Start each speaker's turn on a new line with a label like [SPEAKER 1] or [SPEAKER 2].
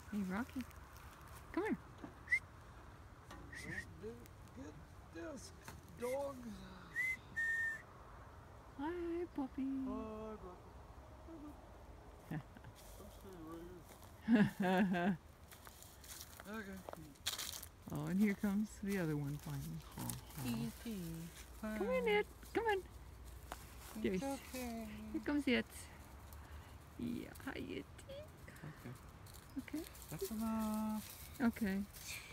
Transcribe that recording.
[SPEAKER 1] Hey, Rocky. Come here.
[SPEAKER 2] Get this dog.
[SPEAKER 1] Hi, puppy.
[SPEAKER 2] Hi, Bucky. I'm staying right here. Okay.
[SPEAKER 1] Oh, and here comes the other one finally.
[SPEAKER 2] E.T.
[SPEAKER 1] Come in, it. Come on. There's.
[SPEAKER 2] Okay.
[SPEAKER 1] Here comes it. Yeah, hi, it.
[SPEAKER 2] Okay.
[SPEAKER 1] Okay.
[SPEAKER 2] That's enough.
[SPEAKER 1] Okay.